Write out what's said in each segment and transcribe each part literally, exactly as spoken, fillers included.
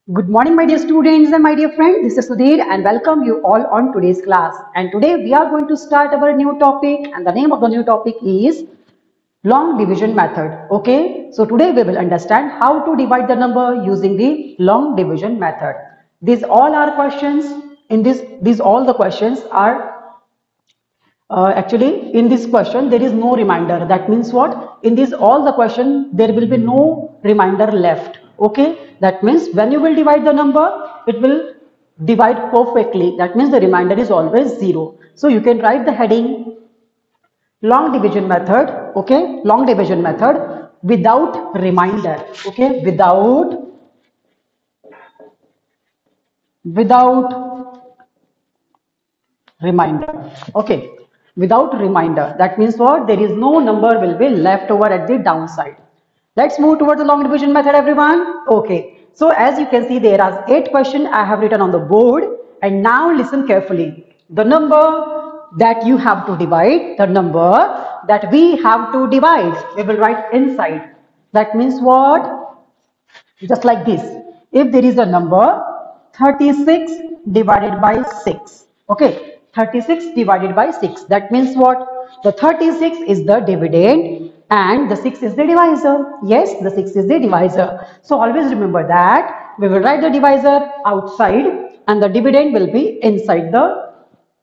Good morning, my dear students and my dear friends. This is Sudhir and welcome you all on today's class. And today we are going to start our new topic, and the name of the new topic is long division method. Okay, so today we will understand how to divide the number using the long division method. These all are questions. In this, these all the questions are uh, actually in this question there is no reminder. That means what? In this all the question there will be no reminder left. Okay, that means when you will divide the number, it will divide perfectly. That means the remainder is always zero. So you can write the heading long division method. Okay, long division method without reminder. Okay, without without reminder. Okay, without reminder. That means what? There is no number will be left over at the downside. Let's move towards the long division method, everyone. Okay, so as you can see, there are eight questions I have written on the board, and now listen carefully. The number that you have to divide, the number that we have to divide, we will write inside. That means what? Just like this. If there is a number thirty-six divided by six, okay, thirty-six divided by six, that means what? The thirty-six is the dividend and the six is the divisor. Yes, the six is the divisor. So always remember that we will write the divisor outside and the dividend will be inside the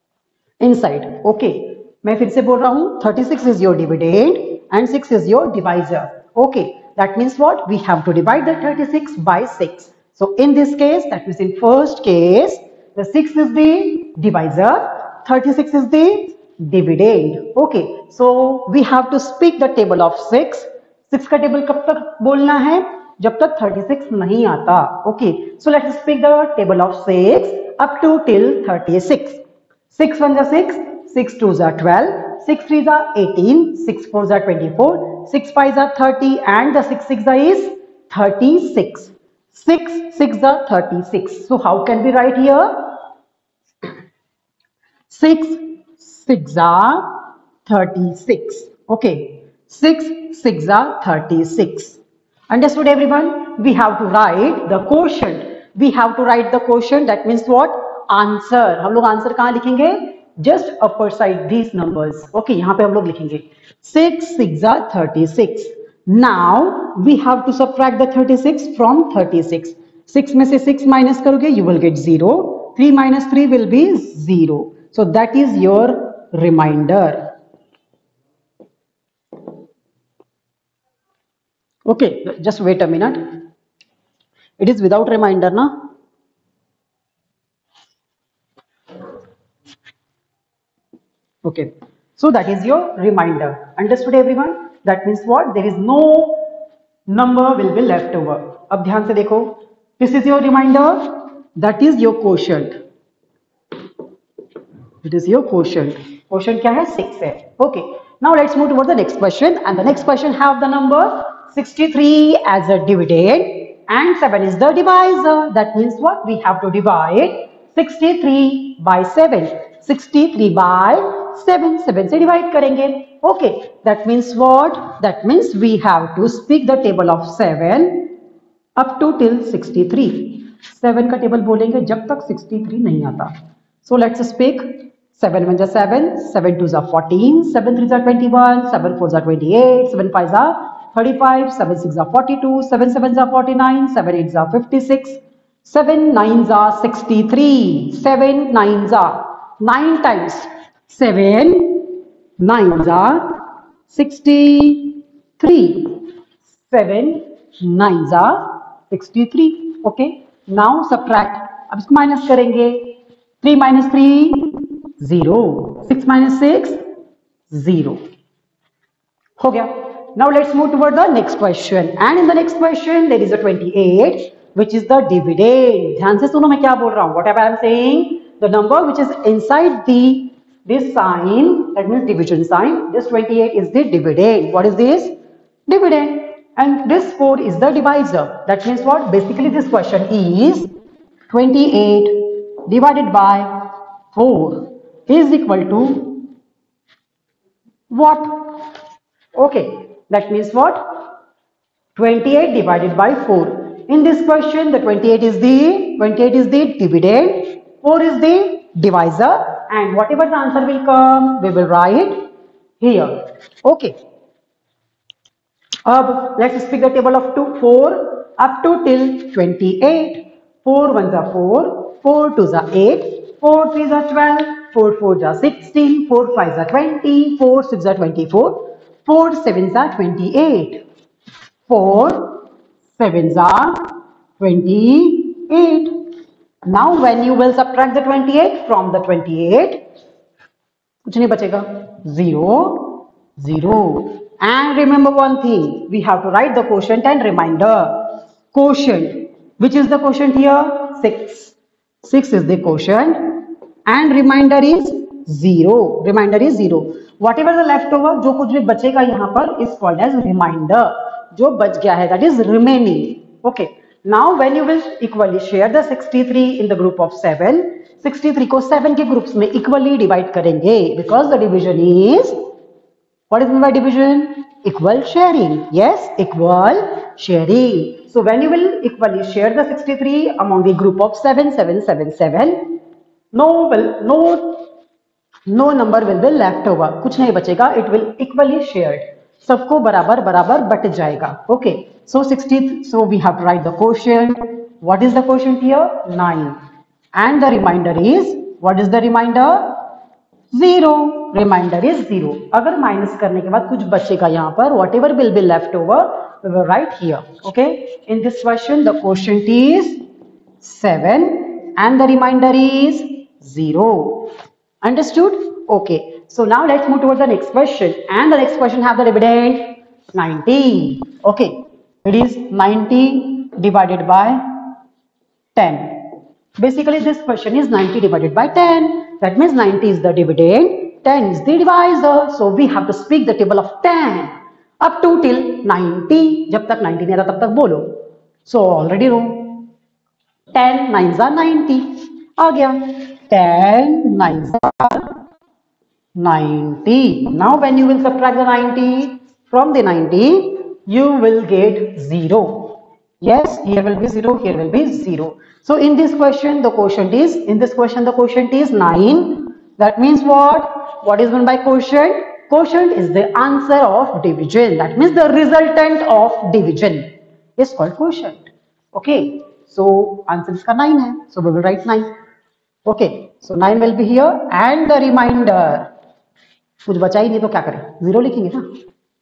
inside. Okay, मैं फिर से बोल रहा हूँ, thirty-six is your dividend and six is your divisor. Okay, that means what? We have to divide the thirty-six by six. So in this case, that means in first case, the six is the divisor, thirty-six is the dividend. Okay, so we have to speak the table of six. six का table कब तक बोलना है? जब तक thirty-six नहीं आता. Okay, so let's speak the table of six up to till thirty-six. six ones are six, six twos are twelve, six threes are eighteen, six fours are twenty-four, six fives are thirty, and the six sixes is thirty-six. six six are thirty-six. So how can we write here? six six are thirty-six. Okay, six six are thirty-six. Understood, everyone? We have to write the quotient. We have to write the quotient. That means what? Answer. हम लोग answer कहाँ लिखेंगे? Just upper side these numbers. Okay, यहाँ पे हम लोग लिखेंगे six six are thirty-six. Now we have to subtract the thirty-six from thirty-six. six में से six minus करोगे, you will get zero. three minus three will be zero. So that is your remainder. Okay, just wait a minute. It is without reminder, na? Okay, so that is your remainder. Understood, everyone? That means what? There is no number will be left over. अब ध्यान से देखो. This is your remainder. That is your quotient. It is your quotient. Quotient क्या है? six है. Okay. Now let's move towards the next question. And the next question have the number sixty-three as a dividend and seven is the divisor. That means what? We have to divide sixty-three by seven. sixty-three by seven. seven से divide करेंगे. Okay. That means what? That means we have to speak the table of seven up to till sixty-three. seven का table बोलेंगे जब तक sixty-three नहीं आता. So let's speak. seven ones are seven, seven twos are fourteen, seven threes are twenty-one, seven fours are twenty-eight, seven fives are thirty-five, seven sixes are forty-two, seven sevens are forty-nine, seven eights are fifty-six, seven nines are sixty-three, seven nines are nine times seven nines are sixty-three, seven nines are sixty-three. Okay, now subtract. अब इसको minus करेंगे. three minus three, zero. six minus six, zero. हो गया. Now let's move toward the next question. And in the next question there is a twenty-eight, which is the dividend. ध्यान से सुनो मैं क्या बोल रहा हूँ. Whatever I am saying, the number which is inside the this sign, that means division sign. This twenty-eight is the dividend. What is this? Dividend. And this four is the divisor. That means what? Basically this question is twenty-eight divided by four is equal to what? Okay, that means what? twenty-eight divided by four In this question, the twenty-eight is the twenty-eight is the dividend, four is the divisor, and whatever the answer will come, we will write here. Okay. Ab, let's speak the table of two, four up to till twenty-eight. four ones are four, four twos are eight, four threes are twelve, four fours are sixteen, four fives are twenty, four sixes are twenty-four, four sevens are twenty-eight, four sevens are twenty-eight. Now when you will subtract the twenty-eight from the twenty-eight, कुछ नहीं बचेगा, zero, zero. And remember one thing, we have to write the quotient and remainder. Quotient, which is the quotient here? six. six is the quotient and remainder is zero. Remainder is zero. Whatever the leftover, जो कुछ भी बचेगा यहाँ पर is called as remainder. जो बच गया है, that is remaining. Okay. Now when you will equally share the sixty-three in the group of seven, sixty-three को seven के groups में equally divide करेंगे, because the division is, what is meant by division? Equal sharing. Yes, equal sharing. So when you will equally share the sixty-three among the group of seven, seven, seven, seven, no will no no number will be left over. कुछ नहीं बचेगा. It will equally shared. सबको बराबर बराबर but जाएगा. Okay. So sixty. So we have to write the quotient. What is the quotient here? nine. And the remainder is, what is the remainder? Zero. Remainder is zero. अगर minus करने के बाद कुछ बचेगा यहाँ पर, whatever will be left over, we will write here. Okay. In this question, the quotient is seven and the remainder is zero. Understood? Okay. So now let's move towards the next question. And the next question have the dividend ninety. Okay. It is ninety divided by ten. Basically, this question is ninety divided by ten. That means ninety is the dividend, ten is the divisor. So we have to speak the table of ten up to till ninety. जब तक ninety नहीं आता तब तक बोलो. So already know. ten nines are ninety. आ गया. ten nines are ninety. Now when you will subtract the ninety from the ninety, you will get zero. Yes, here will be zero, here will be zero. So in this question, the quotient is, in this question, the quotient is nine. That means what? What is meant by quotient? Quotient is the answer of division. That means the resultant of division is called quotient. Okay. So answer is nine hai. So we will write nine. Okay. So nine will be here and the remainder. कुछ बचा ही नहीं तो क्या करें? Zero लिखेंगे ना.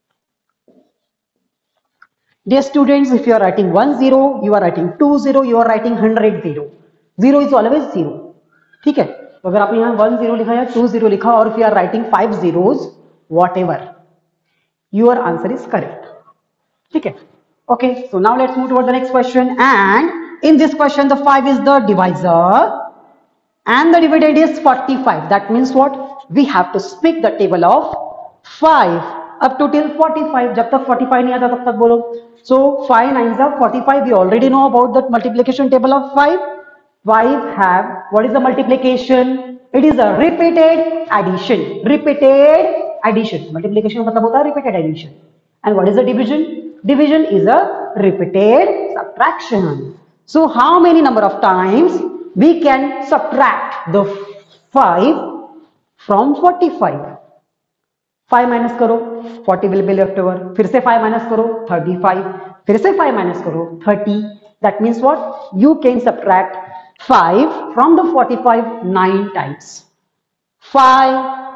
Dear students, if you are writing one zero, you are writing two zero, you are writing one hundred zero. Zero is always zero. ठीक है? तो अगर आपने यहाँ one zero लिखा या two zero लिखा और if you are writing five zeros, whatever, your answer is correct. ठीक है? Okay. So now let's move toward the next question. And in this question, the five is the divisor and the dividend is forty-five. That means what? We have to speak the table of five up to till forty-five. जब तक forty-five नहीं आता तब तक बोलो. So five nines are forty-five. We already know about the multiplication table of five. five have, what is the multiplication? It is a repeated addition. Repeated addition. Multiplication मतलब होता है repeated addition. And what is the division? Division is a repeated subtraction. So how many number of times we can subtract the five from forty-five? five minus करो, forty will be left over. फिर से five minus करो, thirty-five. फिर से five minus करो, thirty. That means what? You can subtract five from the forty-five nine times. five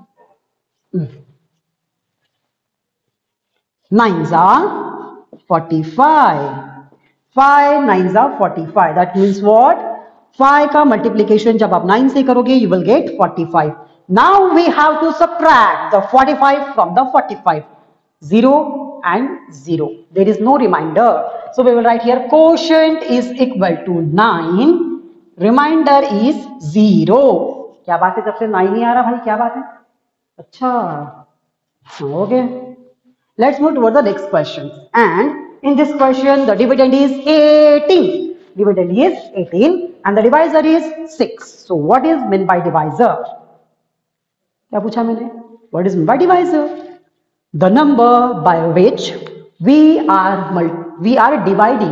nines are forty-five. five nines are forty-five. That means what? five का multiplication जब आप nine से करोगे, you will get forty-five. Now we have to subtract the forty-five from the forty-five. zero and zero. There is no remainder. So we will write here quotient is equal to nine. Remainder is zero. क्या बात है? जब से nine नहीं आ रहा भाई, क्या बात है? अच्छा. Okay. Let's move toward the next question. And in this question, the dividend is eighteen. Dividend is eighteen and the divisor is six. So what is meant by divisor? क्या पूछा मैंने? What is meant by divisor? The number by which we are we are dividing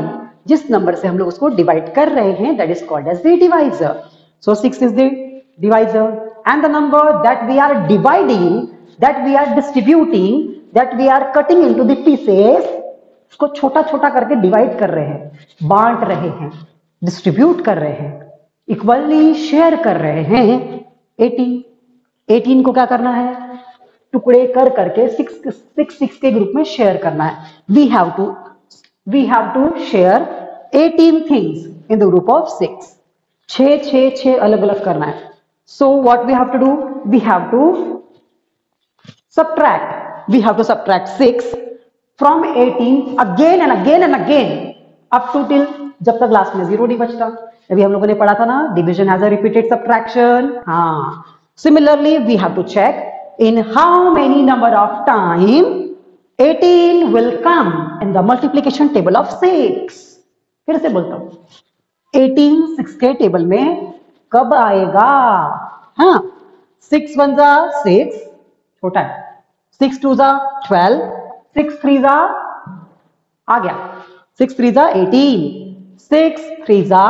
जिस number से हम लोग उसको divide कर रहे हैं that is called as the divisor. So six is the divisor and the number that we are dividing, that we are distributing, that we are cutting into the pieces, उसको छोटा छोटा करके डिवाइड कर रहे हैं, बांट रहे हैं, डिस्ट्रीब्यूट कर रहे हैं, इक्वली शेयर कर रहे हैं. एटीन एटीन को क्या करना है, टुकड़े कर करके सिक्स सिक्स सिक्स के ग्रुप में शेयर करना है. We have to we have to share eighteen things in the group of six. छह छह छह अलग अलग करना है. So what we have to do? We have to subtract. We have to subtract six from eighteen again and again and again up to till जब तक last में जीरो नहीं बचता. अभी हम लोगों ने पढ़ा था ना, division has a repeated subtraction. हाँ, similarly we have to check in how many number of time eighteen will come in the multiplication table of six. फिर से बोलता हूँ, eighteen सिक्स के टेबल में कब आएगा? हाँ, सिक्स वन जा सिक्स, छोटा है, सिक्स टू जा ट्वेल्व, सिक्स थ्री जा आ गया, सिक्स थ्री जा एटीन, सिक्स थ्री जा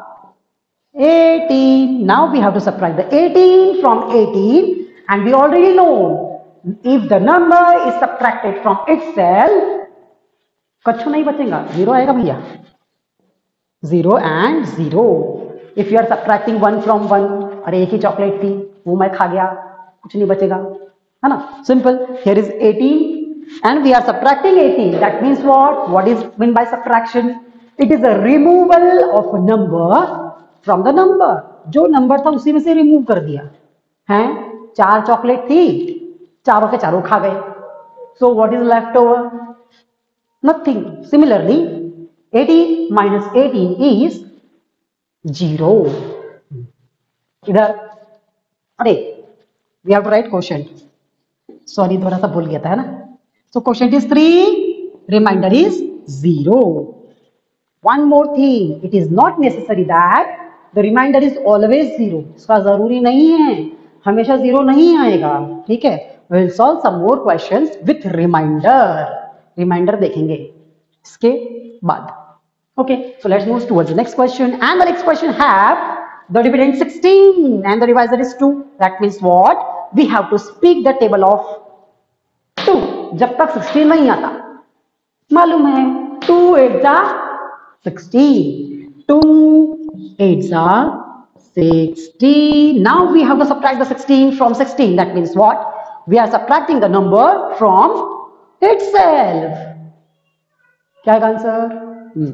eighteen. Now we have to subtract the eighteen from eighteen and we already know if the number is subtracted from itself, कछु नहीं बचेगा, zero आएगा भैया, zero and zero. If you are subtracting one from one, अरे एक ही chocolate थी वो मैं खा गया, कुछ नहीं बचेगा, है ना. Simple. Here is eighteen and we are subtracting eighteen. That means what what is mean by subtraction? It is a removal of number from the number. जो नंबर था उसी में से रिमूव कर दिया है. चार चॉकलेट थी, चारों के चारों खा गए. So what is left over? Nothing. Similarly eighteen minus eighteen is zero. इधर अरे we have to write quotient. Sorry थोड़ा सा भूल गया था, है ना. So quotient is three, remainder is zero. One more thing, it is not necessary that the remainder is always zero. इसका जरूरी नहीं है, हमेशा जीरो नहीं आएगा. ठीक है, we will solve some more questions with remainder. Remainder देखेंगे इसके बाद. Okay, so let's move towards the next question, and the next question have the dividend sixteen and the divisor is two. That means what? We have to speak the table of two. जब तक sixteen नहीं आता, मालूम है two eight जा sixteen, two eight जा sixteen. Now we have to subtract the sixteen from sixteen. That means what? We are subtracting the number from itself. क्या है answer? hmm.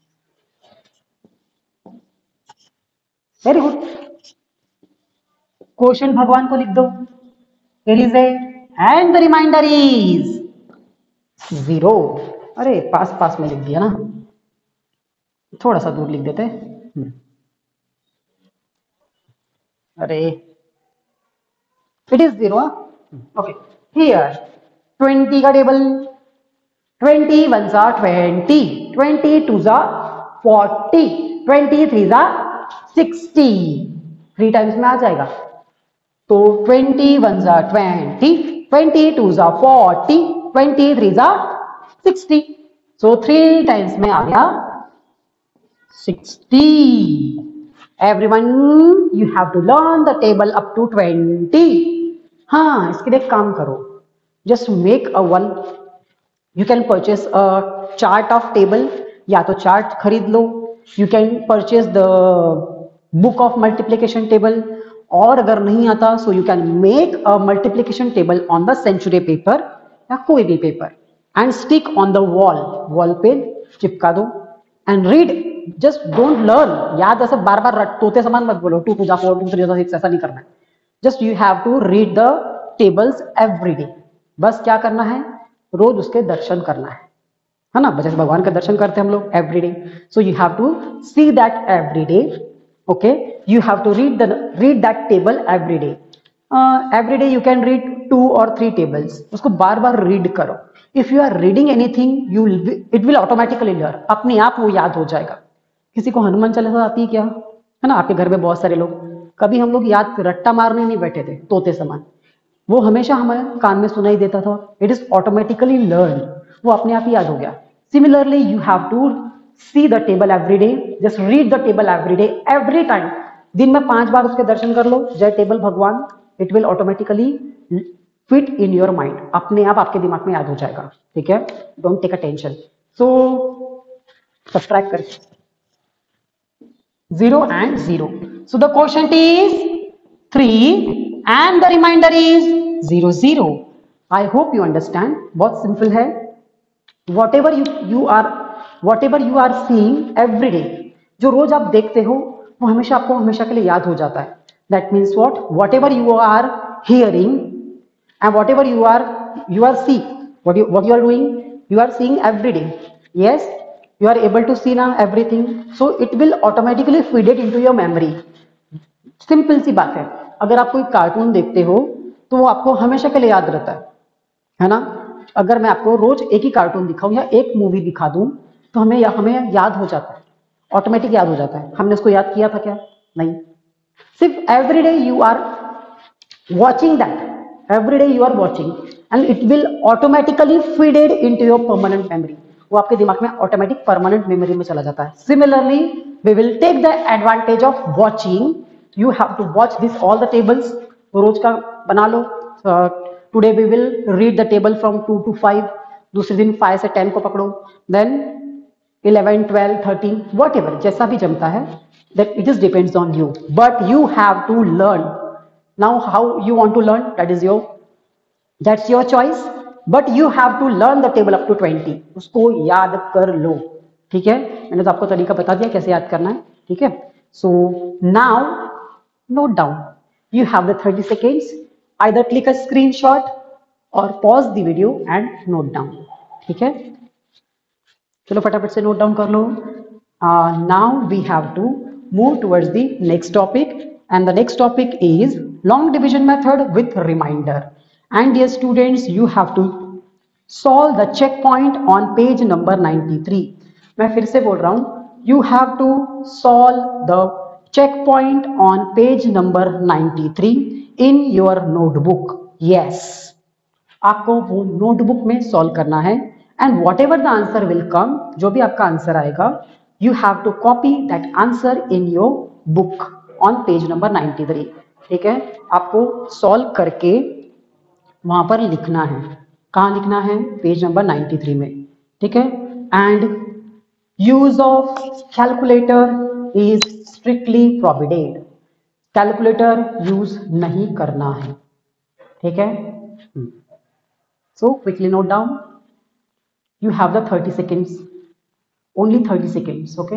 Very good. Question भगवान को लिख दो. Here is a and the reminder is zero. अरे पास पास में लिख दिया ना, थोड़ा सा दूर लिख देते. अरे it is zero. Okay, here twenty का टेबल. ट्वेंटी वन जा ट्वेंटी, ट्वेंटी टू जा फोर्टी, ट्वेंटी थ्री जा सिक्सटी. थ्री टाइम्स में आ जाएगा. तो ट्वेंटी वन जा ट्वेंटी, ट्वेंटी टू जा फोर्टी, ट्वेंटी थ्री जा सिक्सटी. सो थ्री टाइम्स में आ गया sixty. Everyone you have to learn the table up to twenty. हाँ, इसके लिए काम करो. Just make a one. You can purchase a chart of table, या तो चार्ट खरीद लो. You can purchase the book of multiplication table, और अगर नहीं आता so you can make a multiplication table on the century paper या कोई भी paper and stick on the wall. Wall पे चिपका दो and read. Just don't learn. याद ऐसे बार बार तोते समान मत बोलो, टू टू जा फोर, टू थ्री जा सिक्स, ऐसा नहीं करना है. Just you have to read the tables every day. बस क्या करना है, रोज उसके दर्शन करना है, है ना. जैसे भगवान का दर्शन करते हैं हम लोग every day. So you have to see that every day. Okay, you have to read the read that table every day. Uh, every day you can read two or three tables. उसको बार बार read करो. If you are reading anything, you will be, it will automatically learn. अपने आप वो याद हो जाएगा. किसी को हनुमान चालीसा आती है क्या, है ना. आपके घर में बहुत सारे लोग, कभी हम लोग याद रट्टा मारने नहीं बैठे थे तोते समान. वो हमेशा हमारे कान में सुनाई देता था. It is automatically learned. वो अपने आप ही याद हो गया. Similarly, you have to see the table every day, just read the table every day, every time. दिन में पांच बार उसके दर्शन कर लो, जय टेबल भगवान, it will automatically fit in your mind, अपने आप आपके दिमाग में याद हो जाएगा, ठीक है। Don't take a tension. So subtract कर zero and zero, so the quotient is three and the remainder is zero zero. I hope you understand, बहुत सिंपल है। Whatever you you are whatever you are seeing every day, जो रोज आप देखते हो वो हमेशा आपको हमेशा के लिए याद हो जाता है। That means what, whatever you are hearing and whatever you are you are see what you what you are doing, you are seeing every day, yes, you are able to see now everything, so it will automatically feed it into your memory। Simple सी बात है, अगर आप कोई cartoon देखते हो तो वो आपको हमेशा के लिए याद रहता है, है ना। अगर मैं आपको रोज एक ही कार्टून दिखाऊं या एक मूवी दिखा दूं तो हमें या, हमें याद हो जाता है, ऑटोमेटिक याद हो जाता है। हमने उसको याद किया था क्या? नहीं, सिर्फ every day you are watching that, every day you are watching and it will automatically feed it into your permanent memory, वो आपके दिमाग में ऑटोमेटिक परमानेंट मेमोरी में चला जाता है। Similarly we will take the advantage of watching, you have to watch this all the tables, रोज का बना लो। Today we will read the table from two two five, दूसरे दिन फाइव से टेन को पकड़ो, then eleven twelve thirteen whatever, जैसा भी जमता है, that it is depends on you, but you have to learn। Now how you want to learn, that is your that's your choice, but you have to learn the table up to twenty, उसको याद कर लो, ठीक है। मैंने तो आपको तरीका बता दिया कैसे याद करना है, ठीक है। So now note down, you have the thirty seconds, either click a screenshot or pause the video and note down, ठीक है। चलो फटाफट से नोट डाउन कर लो। Now we have to move towards the next topic, and the next topic is long division method with reminder, and dear students you have to solve the checkpoint on page number ninety-three। मैं फिर से बोल रहा हूं, you have to solve the checkpoint on page number ninety-three in your notebook, yes, आपको वो notebook में solve करना है, and whatever the answer will come, जो भी आपका आंसर आएगा, you have to copy that answer in your book on page number ninety three, ठीक है। आपको सॉल्व करके वहां पर लिखना है, कहाँ लिखना है? पेज नंबर नाइन्टी थ्री में, ठीक है। And use of calculator is strictly prohibited, calculator use नहीं करना है, ठीक है। So quickly note down, you have the thirty seconds, only thirty seconds, okay.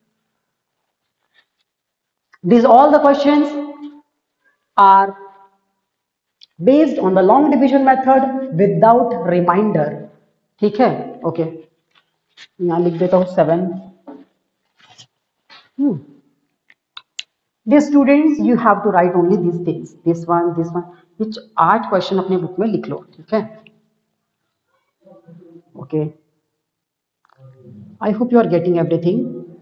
These all the questions are based on the long division method without reminder, ठीक है, okay. यहाँ लिख देता हूँ seven. hmm. Dear students, you have to write only these things, this one, this one, which आठ question अपने book में लिख लो, ठीक है, okay. I hope you are getting everything.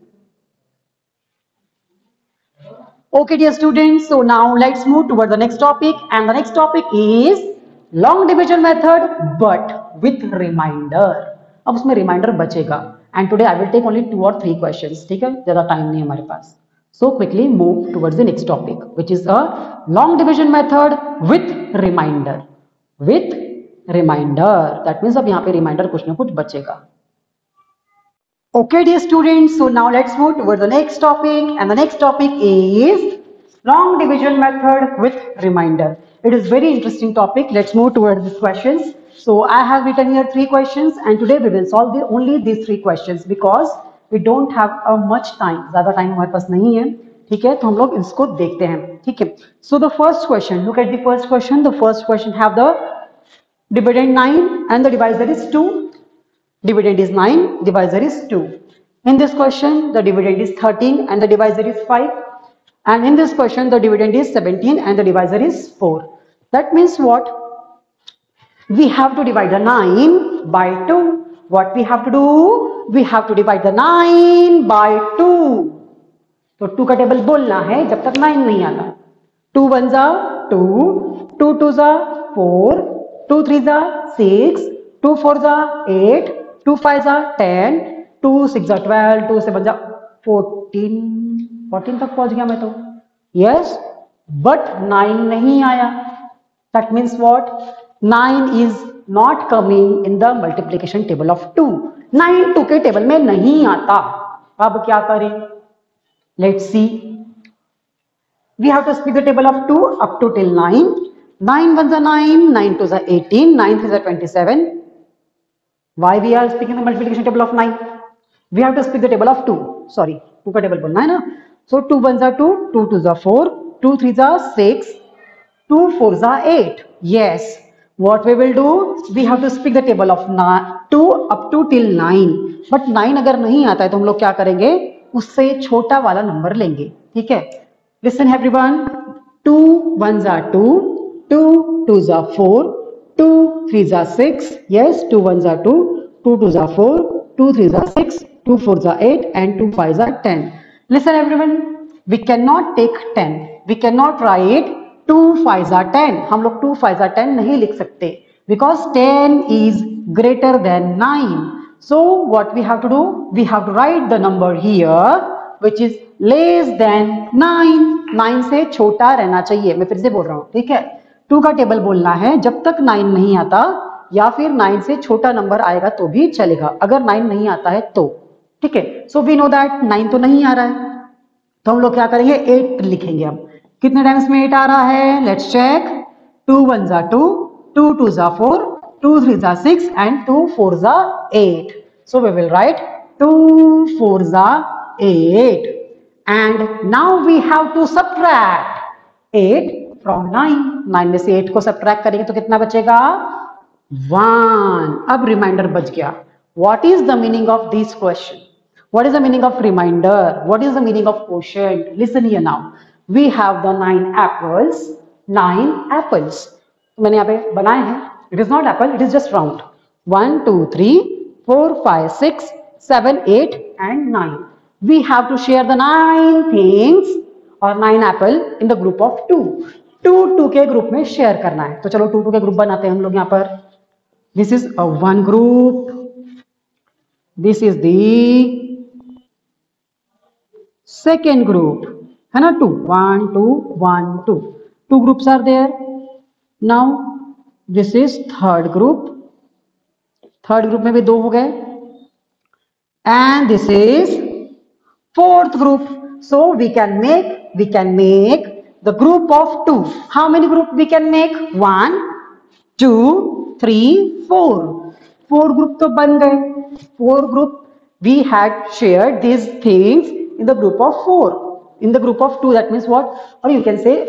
Okay dear students, so now let's move toward the next topic, and the next topic is long division method but with reminder। अब उसमें reminder बचेगा, and today I will take only two or three questions, ठीक है, ज्यादा time नहीं है हमारे पास। So quickly move towards the next topic, which is a long division method with reminder, with reminder, that means अब यहाँ पे रिमाइंडर कुछ ना कुछ बचेगा। Okay dear students, so now let's move toward the next topic, and the next topic is long division method with reminder. It is very interesting topic. Let's move towards these questions. So I have written here three questions, and today we will solve the, only these three questions because we don't have a much time, ज़्यादा time हमारे पास नहीं है, ठीक है। तो हम लोग इसको देखते हैं, ठीक है। So the first question, look at the first question. The first question have the dividend nine and the divisor is two. Dividend is nine, divisor is two. In this question, the dividend is thirteen and the divisor is five. And in this question, the dividend is seventeen and the divisor is four. That means what? We have to divide the nine by two. What we have to do? We have to divide the nine by two. तो two का table बोलना है जब तक nine नहीं आता। two one जा two, two two जा four, two three जा six, two four जा eight, two five जा ten, टू सिक्स जा ट्वेल्व, टू सेवन जा फोर्टीन, फोर्टीन तक पहुंच गया मैं तो, यस, बट नाइन नहीं आया। That means what, nine is not coming in the multiplication table of two. Nine two के टेबल में नहीं आता। अब क्या करें, let's see, we have to speak the table of two up to till nine. Nine one जा nine, nine two जा eighteen, nine three जा twenty seven. Why we are speaking the multiplication table of nine? We have to speak the table of two. Sorry, two का table बोलना है ना। So two one जा two, two two जा four, two three जा six, two four जा eight. Yes. What we will do? We have to speak the table of two up to till nine. But nine अगर नहीं आता है तो हम लोग क्या करेंगे? उससे छोटा वाला नंबर लेंगे, ठीक है? Listen everyone. Two one जा two, two two जा four. two three जा six, yes, two one जा two, two two जा four, two three जा six, two four जा eight and two five जा ten. Listen everyone, we cannot take ten, we cannot write two five जा ten. हम लोग two five जा ten नहीं लिख सकते because ten is greater than nine. So what we have to do, we have to write the number here which is less than nine. nine से छोटा रहना चाहिए। मैं फिर से बोल रहा हूँ, ठीक है? टू का टेबल बोलना है जब तक नाइन नहीं आता, या फिर नाइन से छोटा नंबर आएगा तो भी चलेगा, अगर नाइन नहीं आता है तो, ठीक है? So we know that nine तो नहीं आ रहा है, तो हम लोग क्या करेंगे, एट लिखेंगे। अब कितने टाइम्स में एट आ रहा है, लेट्स चेक। टू वन जा टू, टू टू जा फोर, टू थ्री जा सिक्स एंड टू फोर जा eight. So we will write two four जा eight and now we have to subtract eight from nine. Nine में से eight को subtract करेंगे तो कितना बचेगा, वन। अब रिमाइंडर बच गया। What is the meaning of this question, what is the meaning of remainder, what is the meaning of quotient? Listen here now, we have the nine apples, nine apples मैंने यहाँ पे बनाए हैं। It is not apple, it is just round. One two three four five six seven eight and nine. We have to share the nine things और nine apple in the group of to. Two two के group में share करना है, तो चलो to two के group बनाते हैं हम लोग यहाँ पर। This is a one group, this is the second group, है ना, two, one two one two, two groups are there. Now this is third group, third group में भी दो हो गए, and this is fourth group. So we can make we can make the group of two. How many group we can make? One, two, three, four. Four group तो बन गए। Four group we had shared these things in the group of four. In the group of two, that means what? Or you can say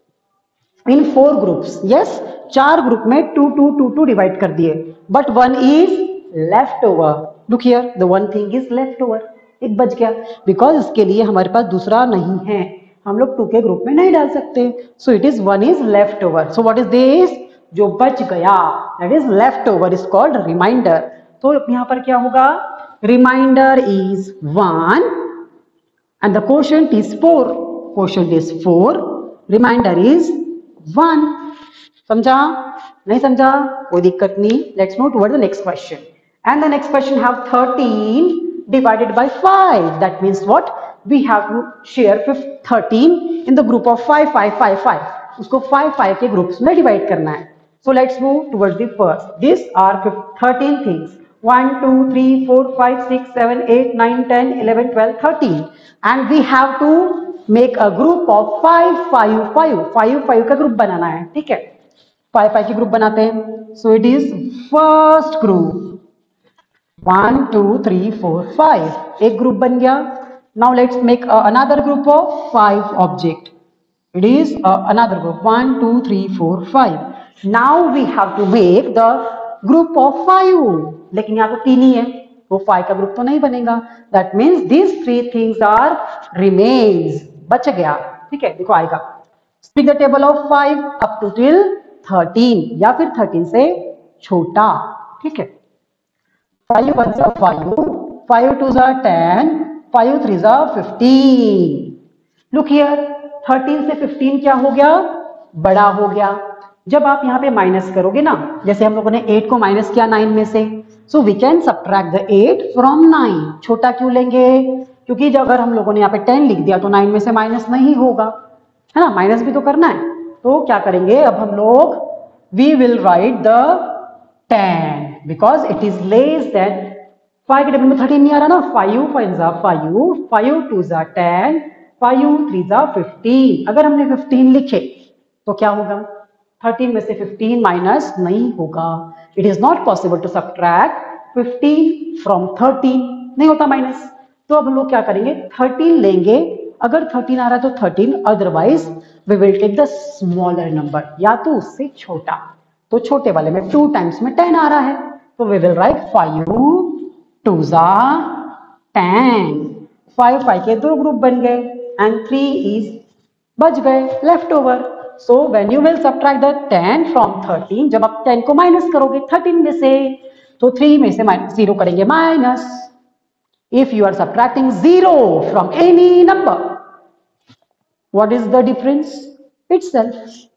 in four groups. Yes, चार group में two two two two divide कर दिए, but one is left over. Look here, the one thing is left over. एक बच गया, because इसके लिए हमारे पास दूसरा नहीं है, हम लोग टू के ग्रुप में नहीं डाल सकते। So it is one is left over. So what is this, जो बच गया, that is left over, is called remainder. तो यहाँ पर क्या होगा, remainder is one and the quotient is four. Quotient is four, remainder is one. समझा, नहीं समझा, कोई दिक्कत नहीं। Let's move toward the next question and the next question have thirteen divided by five. That means what, we have to share thirteen in the group of five five five five. उसको five five के groups में divide करना है। So let's move towards the first. These are thirteen things. one two three four five six seven eight nine ten eleven twelve thirteen, and we have to make a group of five five five. five five का group बनाना है, ठीक है? five five के group बनाते हैं। So it is first group. One, two, three, four, five. एक group बन गया। Now let's make uh, another group of five object. It is uh, another group. One, two, three, four, five. Now we have to make the group of five. लेकिन यहाँ तो तीन ही है, वो five का ग्रुप तो नहीं बनेगा। That means these three things are remains. बच गया, ठीक है? देखो आएगा। Speak the table of five up to till thirteen, या फिर thirteen से छोटा, ठीक है? फाइव वन जा फाइव, फाइव टू जा टेन, फाइव थ्री जा फिफ्टीन। लुक हियर, थर्टीन से फिफ्टीन क्या हो गया, बड़ा हो गया। जब आप यहाँ पे माइनस करोगे ना, जैसे हम लोगों ने एट को माइनस किया नाइन में से, so we can subtract the eight from nine. छोटा क्यों लेंगे? क्योंकि जब अगर हम लोगों ने यहाँ पे टेन लिख दिया तो नाइन में से माइनस नहीं होगा, है ना, माइनस भी तो करना है। तो क्या करेंगे अब हम लोग, we will write the ten because it is less than five के टेबल में थर्टीन नहीं आ रहा ना, फाइव फाइव जा फाइव, फाइव टू जा टेन, फाइव थ्री जा फिफ्टीन। अगर हमने फिफ्टीन लिखे तो क्या होगा, थर्टीन में से फिफ्टीन माइनस नहीं होगा। It is not possible to subtract fifteen from thirteen, नहीं होता माइनस। तो अब हम लोग क्या करेंगे, थर्टीन लेंगे, अगर थर्टीन आ रहा है तो thirteen, otherwise we will take the smaller number, या तो उससे छोटा। तो छोटे वाले में टू टाइम्स में टेन आ रहा है, तो we will write five two जा टेन। फाइव फाइव के दो ग्रुप बन गए एंड थ्री इज बच गए left over. So when you will subtract the ten from thirteen, जब आप टेन को माइनस करोगे थर्टीन में से, तो थ्री में से माइनस जीरो करेंगे minus. If you are subtracting zero from any number, what is the difference? Itself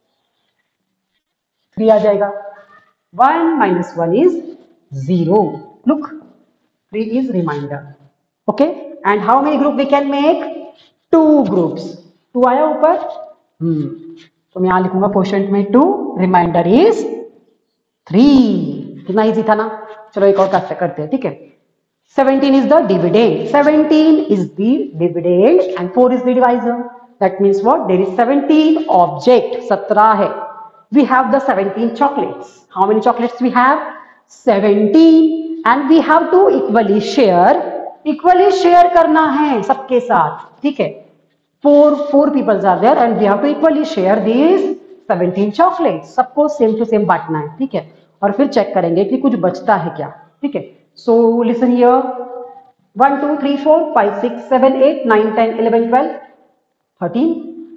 three आ जाएगा। One minus one is zero. Look, three is remainder. Okay, and how many group we can make? Two groups. Two आया ऊपर, हम्म तो मैं यहां लिखूंगा question में टू, रिमाइंडर इज थ्री। कितना इजी था ना। चलो एक और करते हैं, ठीक है। Seventeen is the dividend. seventeen is the dividend and four is the divisor. That means what? There is seventeen object. सत्रह है. We have the seventeen chocolates. How many chocolates we have? seventeen. And we have to equally share. Equally share करना है सबके साथ, ठीक है। Four four people are there and we have to equally share these seventeen chocolates. सबको same to same बांटना है, ठीक है। और फिर चेक करेंगे कि कुछ बचता है क्या, ठीक है। So listen here, one, two, three, four, five, six, seven, eight, nine, ten, eleven, twelve, thirteen,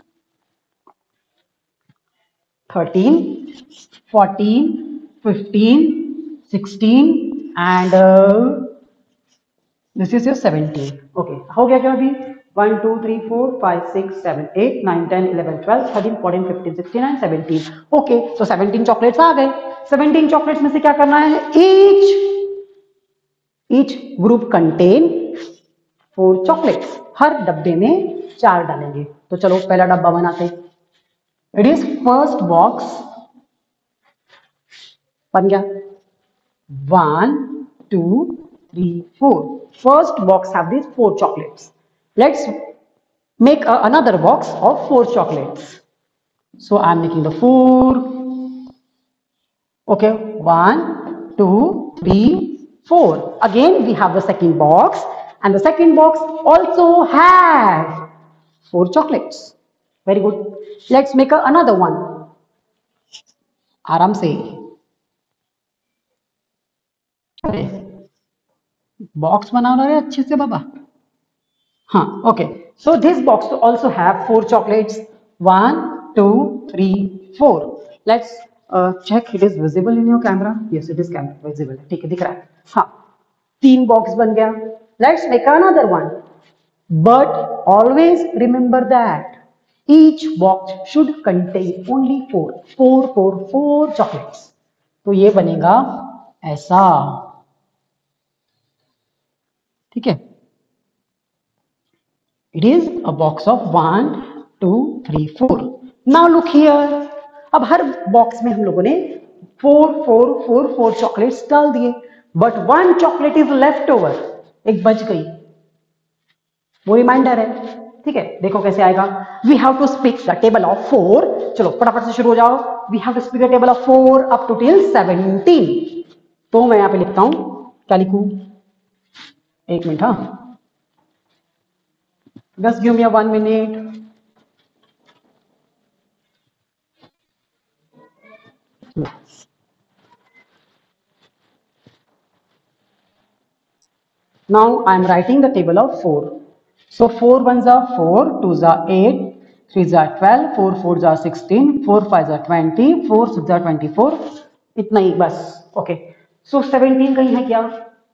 thirteen, fourteen, fifteen, sixteen, and uh, this is your seventeen. Okay, हो गया क्या अभी? one, two, three, four, five, six, seven, eight, nine, ten, eleven, twelve, thirteen, fourteen, fifteen, sixteen, and seventeen. Okay, so seventeen chocolates आ गए। seventeen chocolates में से क्या करना है? Each Each group contain four chocolates. हर डब्बे में चार डालेंगे। तो चलो पहला डब्बा बनाते हैं। It is first box, बन गया। One, two, three, four. First box have these four chocolates. Let's make a, another box of four chocolates. So I am making the four. Okay, one, two, three, four. Again we have the second box and the second box also have four chocolates. Very good. Let's make a, another one. आराम से। अरे box बना रहे अच्छे से बाबा। हाँ, okay. So this box also have four chocolates. One, two, three, four. Let's uh, check it is visible in your camera. Yes, it is camera visible. ठीक है, दिख रहा है। हाँ, तीन बॉक्स बन गया। Let's make another one, but always remember that each box should contain only four four four four chocolates. तो ये बनेगा ऐसा, ठीक है। It is a box of one two three four. Now look here, अब हर बॉक्स में हम लोगों ने four four four four chocolates डाल दिए, but one chocolate is left over, एक बच गई, वो रिमाइंडर है, ठीक है। देखो कैसे आएगा। We have to speak the table of four. चलो फटाफट से शुरू हो जाओ। We have to speak the table of four up to till seventeen. तो मैं यहां पे लिखता हूं, क्या लिखूं? एक मिनट, हाँ, just give me a one minute. Now I am writing the table of four. So four ones are four, twos are eight, threes are twelve, four fours are sixteen, four fives are twenty, four six are twenty-four. इतना ही बस। Okay. So seventeen कहीं है क्या?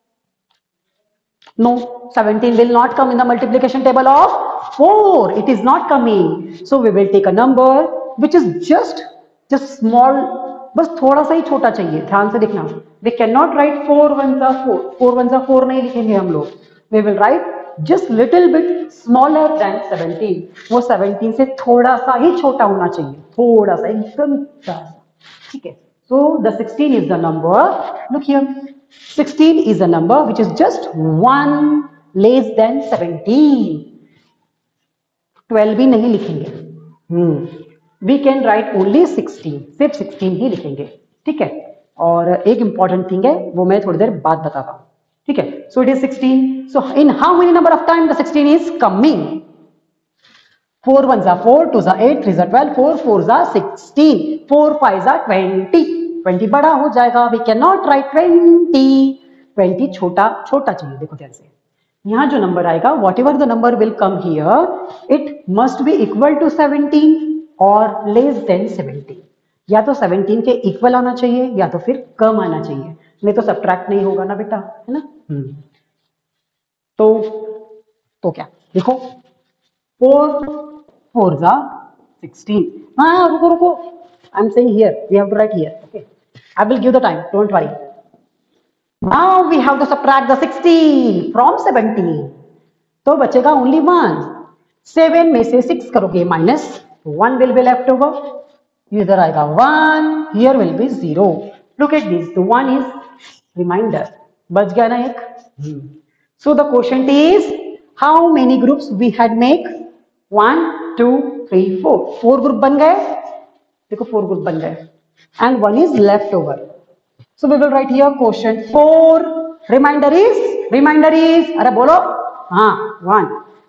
No, seventeen will not come in the multiplication table of four. It is not coming. So we will take a number which is just just small, बस थोड़ा सा ही छोटा चाहिए, ध्यान से देखना। We can not write four one जा फोर, फोर वन जा फोर नहीं लिखेंगे हम लोग, we will write just little bit smaller than seventeen, वो सेवनटीन से थोड़ा सा ही छोटा होना चाहिए, थोड़ा सा, एकदम सा, ठीक है। So the sixteen is the number, look here, sixteen is a number which is just one less than seventeen, twelve भी नहीं लिखेंगे, hmm, we can write only sixteen, सिर्फ सिक्सटीन ही लिखेंगे, ठीक है। और एक इंपॉर्टेंट थिंग है, वो मैं थोड़ी देर बाद बताता हूं, ठीक है। So it is sixteen, so in how many number of time the sixteen is coming, four one जा फोर, टू जा एट, थ्री जा ट्वेल्व, फोर फोर जा सिक्सटीन, फोर फाइव जा ट्वेंटी, ट्वेंटी बड़ा हो जाएगा, we can not write twenty, twenty छोटा छोटा चाहिए, देखो ध्यान से, यहाँ जो नंबर आएगा whatever the number will come here, it must be equal to seventeen और लेस देन सेवनटीन, या तो सेवनटीन के इक्वल आना चाहिए या तो फिर कम आना चाहिए, नहीं तो सब्ट्रैक्ट नहीं होगा ना बेटा, है ना। हम्म, तो तो क्या देखो, फोर फोर जा सिक्सटीन, हाँ रुको रुको, I am saying here we have to write here, okay, I will give the time, don't worry. Now we have to subtract the sixteen from seventeen. तो बचेगा only one. सेवन में से six करोगे माइनस, one will be left over. इधर आएगा one, here will be zero. Look at this. The one is reminder. बच गया ना एक. So the question is, how many groups we had make? One, two, three, four. Four group बन गए. देखो four group बन गए. And one is left over. So we will write here question four. Reminder is, reminder is, अरे बोलो, हाँ one.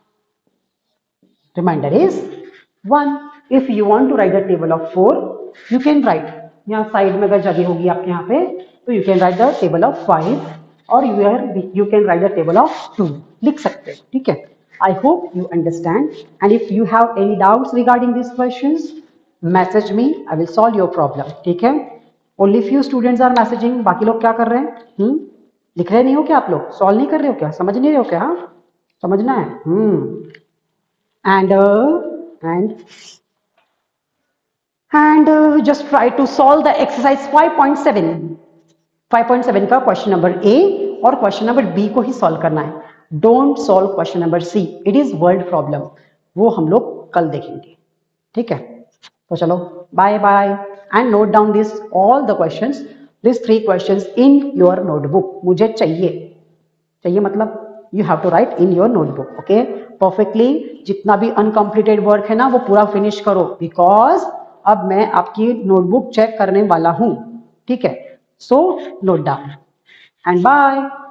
Reminder is one. If you want to write the table of four, you can write. यहाँ side में अगर जगह होगी आपके यहाँ पे, तो you can write the table of five, और you you can write the table of two. लिख सकते हैं, ठीक है? I hope you understand. And if you have any doubts regarding these questions, message me. I will solve your problem. ठीक है? Only few students are messaging. बाकी लोग क्या कर रहे हैं? हम्म, लिख रहे नहीं हो क्या आप लोग? सॉल्व नहीं कर रहे हो क्या? समझ नहीं रहे हो क्या? हाँ, समझना है. Hmm. And uh, and and uh, just try to solve the exercise five point seven. five point seven का क्वेश्चन नंबर ए और क्वेश्चन नंबर बी को ही सॉल्व करना है. Don't solve question number C. It is word problem. वो हम लोग कल देखेंगे. ठीक है? तो चलो, bye bye. And note down this all the questions, these three questions in your notebook. मुझे चाहिए, चाहिए मतलब you have to write in your notebook, okay? Perfectly. जितना भी uncompleted work है ना, वो पूरा finish करो, because अब मैं आपकी notebook check करने वाला हूँ, ठीक है? So note down and bye.